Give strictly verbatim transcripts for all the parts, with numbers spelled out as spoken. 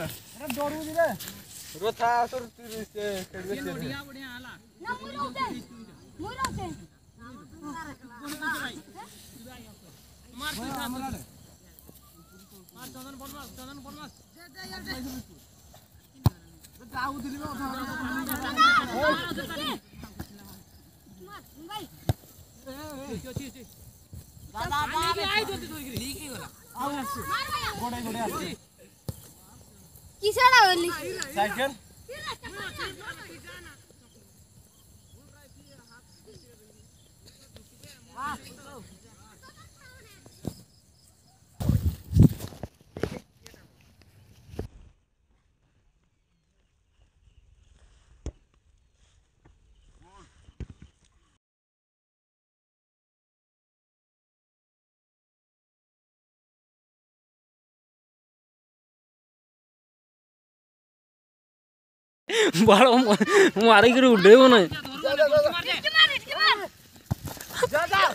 अरे डरू जी रे रोथा तोर से खेलबे से बढ़िया बढ़िया आला ना मुई रोते मुई रोते मार तू खा मार चंदन बोल मार चंदन बोल मार दे दे यार दे जाऊ दिली में मार भाई ए ए छी छी दादा दादा आई जोती तो गिरी ठीक ही होला आओ गोड़े गोड़े आसी किसड़ा होली साइकिल हां बाल मारे कर उड़े हो ना जा जा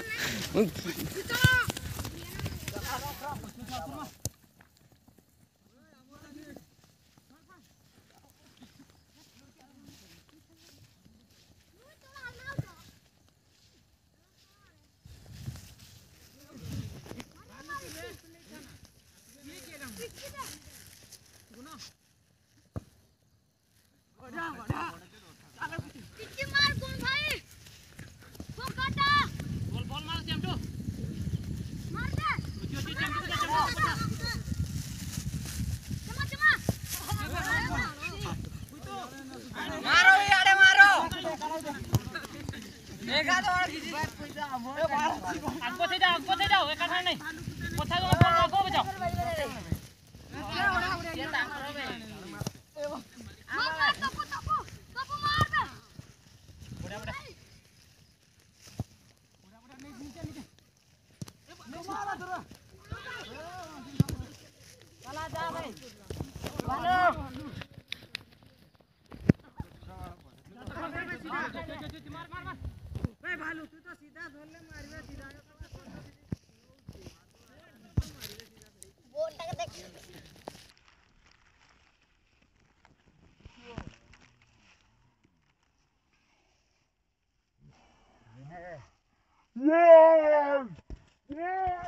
Yeah! Yeah!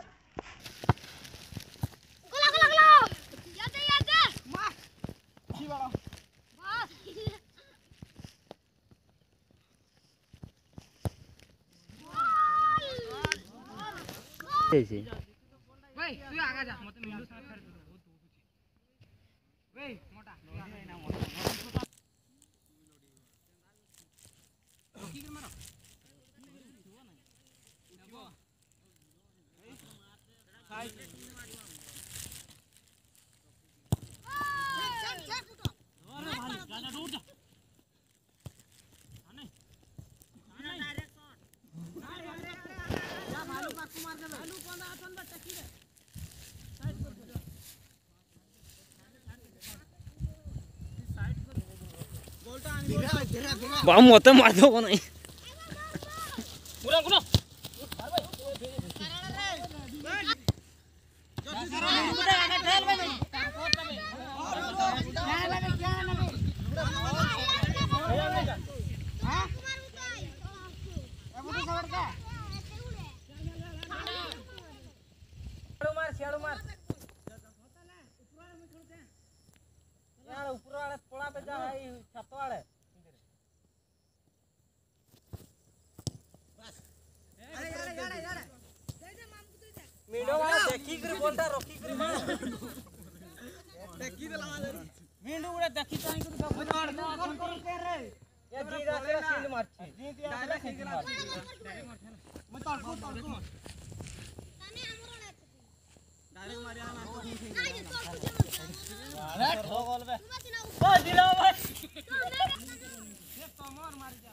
गोला गोला गोला याद है याद है मार छी वाला बस ऐसे भाई तू आगे जा मत मिंडू साथ खड़े बहुत दूर छे भाई मोटा ना मोटा की कर मारो साइड बाबू मत मार दो नहीं गुना गुना ऊपर वाले पोड़ा पे जा है छत वाले अरे यार यार यार दे दे माम को दे दे मीडियो वाला देखी कर बोलता रोकी कर मार देखी दे लगा दे मींडू उड़े देखी काई कर मार फोन कर के रे ये जीरा से सील मार छी जी दिया से सील मार मत तोड़ तोड़ तोड़ ताने हमरो ना डायरेक्ट मारिया ना नहीं तो अरे ठो बोल बे ओ दिलो भाई ये तो मार मार जा